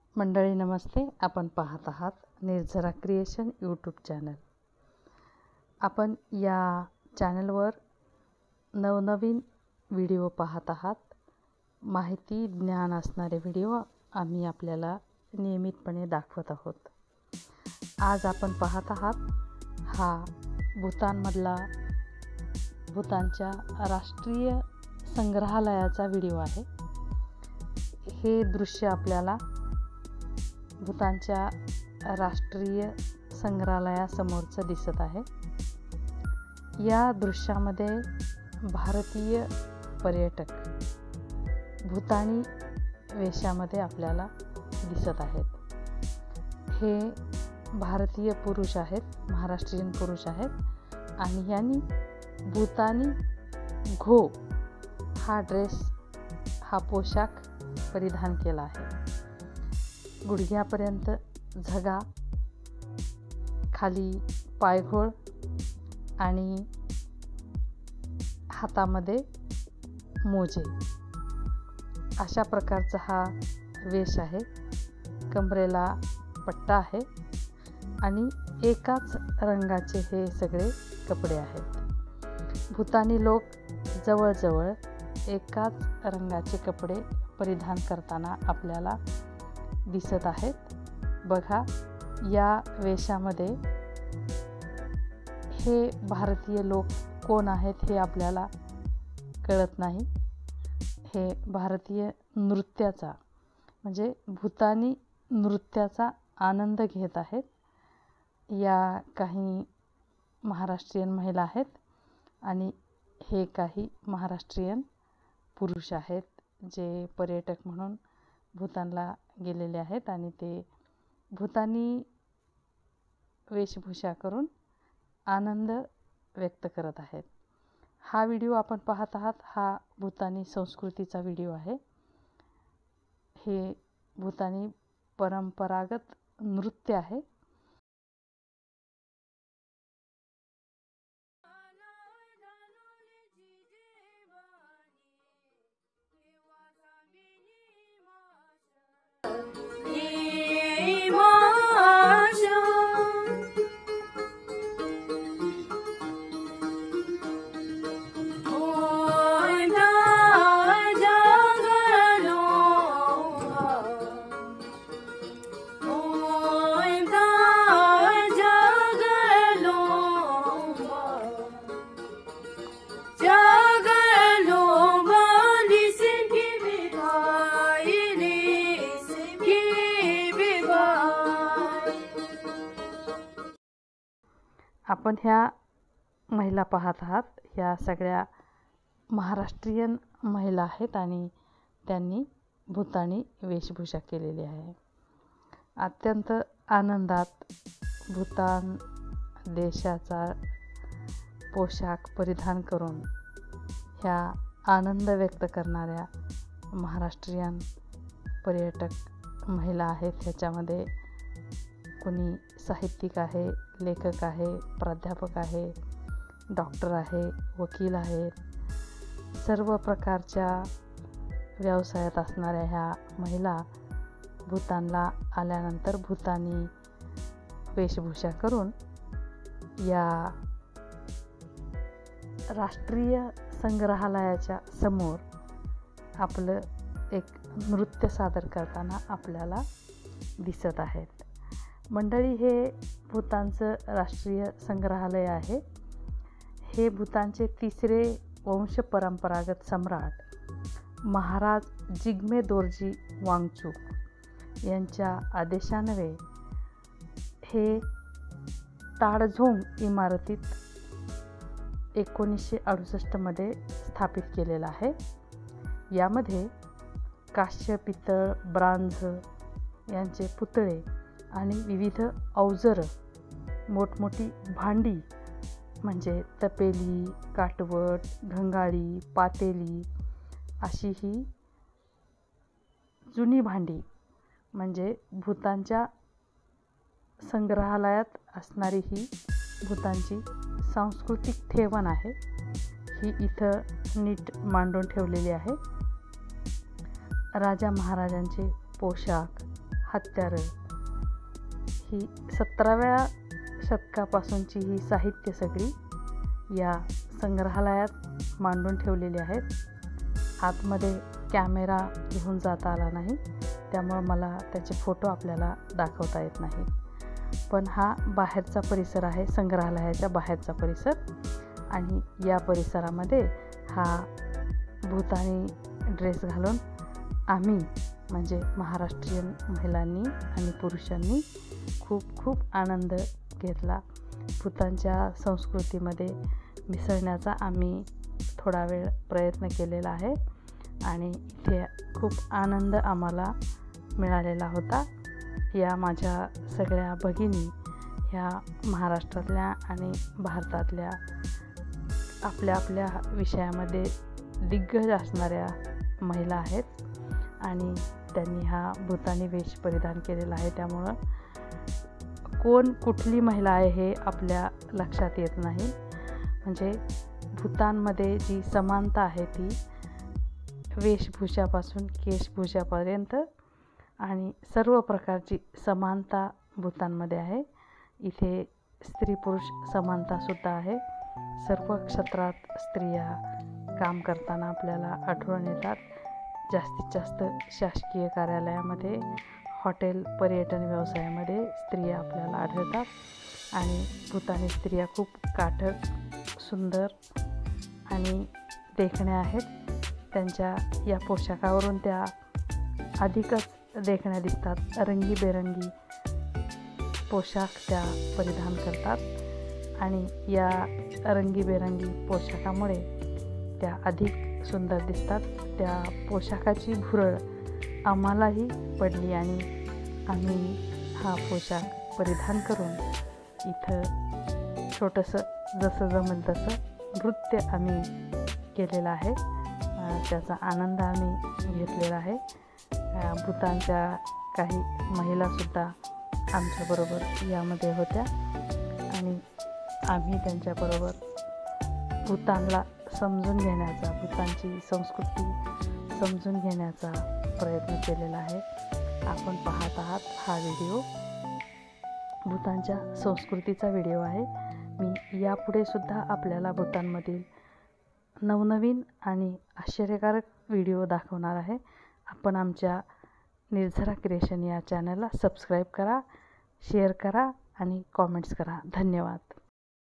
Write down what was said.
मंडळी नमस्ते. आपण पाहत आहात निर्झरा क्रिएशन यूट्यूब चॅनल. आपण या चॅनलवर नवनवीन व्हिडिओ पाहत आहात. माहिती ज्ञान असणारे व्हिडिओ आम्ही आपल्याला नियमितपणे दाखवत आहोत. आज आपण पाहत आहात हा भूतानमधला भूतानच्या राष्ट्रीय संग्रहालयाचा व्हिडिओ आहे. हे दृश्य आपल्याला भूतानच्या राष्ट्रीय संग्रहालयासमोरचं दिसत आहे. या दृश्यामध्ये भारतीय पर्यटक भूतानी वेशामध्ये आपल्याला दिसत आहेत. हे भारतीय पुरुष आहेत, महाराष्ट्रीयन पुरुष आहेत आणि यांनी भूतानी घो हा ड्रेस, हा पोशाख परिधान केला आहे. गुडघ्यापर्यंत झगा, खाली पायघोळ आणि हातामध्ये मोजे अशा प्रकारचा हा वेश आहे. कमरेला पट्टा आहे आणि एकाच रंगाचे हे सगळे कपडे आहेत. भूतानी लोक जवळजवळ एकाच रंगाचे कपडे परिधान करताना आपल्याला दिसत आहेत. बघा, या वेशामध्ये हे भारतीय लोक कोण आहेत हे आपल्याला कळत नाही. हे भारतीय नृत्याचा म्हणजे भूतानी नृत्याचा आनंद घेत आहेत. या काही महाराष्ट्रीयन महिला आहेत आणि हे काही महाराष्ट्रीयन पुरुष आहेत, जे पर्यटक म्हणून भूतानला गेलेले आहेत आणि ते भूतानी वेशभूषा करून आनंद व्यक्त करत आहेत. हा व्हिडिओ आपण पाहत आहात, हा भूतानी संस्कृतीचा व्हिडिओ आहे. हे भूतानी परंपरागत नृत्य आहे. आपण ह्या महिला पाहत आहात, ह्या सगळ्या महाराष्ट्रीयन महिला आहेत आणि त्यांनी भूतानी वेशभूषा केलेली आहे. अत्यंत आनंदात भूतान देशाचा पोशाख परिधान करून ह्या आनंद व्यक्त करणाऱ्या महाराष्ट्रीयन पर्यटक महिला आहेत. ह्याच्यामध्ये कोणी साहित्यिक आहे, लेखक आहे, प्राध्यापक आहे, डॉक्टर आहे, वकील आहेत. सर्व प्रकारच्या व्यवसायात असणाऱ्या ह्या महिला भूतानला आल्यानंतर भूतानी वेशभूषा करून या राष्ट्रीय संग्रहालयाच्या समोर आपलं एक नृत्य सादर करताना आपल्याला दिसत आहेत. मंडळी, हे भूतानचं राष्ट्रीय संग्रहालय आहे. हे भूतानचे तिसरे वंश परंपरागत सम्राट महाराज जिग्मे दोर्जी वांगचुक यांच्या आदेशान्वये हे ताडझोंग इमारतीत 1968 स्थापित केलेलं आहे. यामध्ये काश्य, पितळ, ब्रांझ यांचे पुतळे आणि विविध अवजरं, मोठमोठी भांडी म्हणजे तपेली, काटवट, घंगाळी, पातेली अशी ही जुनी भांडी म्हणजे भूतानच्या संग्रहालयात असणारी ही भूतानची सांस्कृतिक ठेवण आहे. ही इथं नीट मांडून ठेवलेली आहे. राजा महाराजांचे पोशाख, हत्यारं, ही 17व्या शतकापासूनची ही साहित्य सगळी या संग्रहालयात मांडून ठेवलेली आहेत। आतमध्ये कॅमेरा घेऊन जाता आला नाही, त्यामुळे मला त्याचे फोटो आपल्याला दाखवता येत नाही। पण हा बाहेरचा परिसर आहे, संग्रहालयाच्या बाहेरचा परिसर। आणि या परिसरामध्ये हा भूतानी ड्रेस घालून आम्ही म्हणजे महाराष्ट्रीयन महिलांनी आणि पुरुषांनी खूप खूप आनंद घेतला। भूतानच्या संस्कृतीमध्ये मिसळण्याचा आम्ही थोडा वेळ प्रयत्न केलेला आहे आणि इथे खूप आनंद आम्हाला मिळालेला होता। या माझ्या सगळ्या भगिनी ह्या महाराष्ट्रातल्या आणि भारतातल्या आपल्या आपल्या विषयामध्ये दिग्गज असणाऱ्या महिला आहेत आणि त्यांनी हा भूतानी वेश परिधान केलेला आहे। त्यामुळं कोण कुठली महिला आहे हे आपल्या लक्षात येत नाही। म्हणजे भूतानमध्ये जी समानता आहे ती वेशभूषापासून केशभूषापर्यंत आणि सर्व प्रकारची समानता भूतानमध्ये आहे। इथे स्त्री पुरुष समानतासुद्धा आहे। सर्व क्षेत्रात स्त्रिया काम करताना आपल्याला आढळून येतात। जास्तीत जास्त शासकीय कार्यालयामध्ये, हॉटेल, पर्यटन व्यवसायामध्ये स्त्रिया आपल्याला आढळतात आणि भूतानी स्त्रिया खूप काटक, सुंदर आणि देखण्या आहेत। त्यांच्या या पोशाखावरून त्या अधिकच देखण्या दिसतात। रंगीबेरंगी पोशाख त्या परिधान करतात आणि या रंगीबेरंगी पोशाखामुळे त्या अधिक सुंदर दिसतात। त्या पोशाखाची भुरळ आम्हालाही पडली आणि आम्ही हा पोशाख परिधान करून इथं छोटंसं जसं जमेल तसं नृत्य आम्ही केलेलं आहे। त्याचा आनंद आम्ही घेतलेला आहे। भूतानच्या काही महिलासुद्धा आमच्याबरोबर यामध्ये होत्या आणि आम्ही त्यांच्याबरोबर भूतानला समजून घेण्याचा, भूतानची संस्कृती समजून घेण्याचा प्रयत्न केलेला आहे। आपण पाहत आहात हा व्हिडिओ भूतानच्या संस्कृतीचा व्हिडिओ आहे। मी यापुढे सुद्धा आपल्याला भूतानमधील नवनवीन आणि आश्चर्यकारक व्हिडिओ दाखवणार आहे। आपण आमच्या निर्झरा क्रिएशन या चॅनलला सबस्क्राईब करा, शेअर करा आणि कॉमेंट्स करा। धन्यवाद।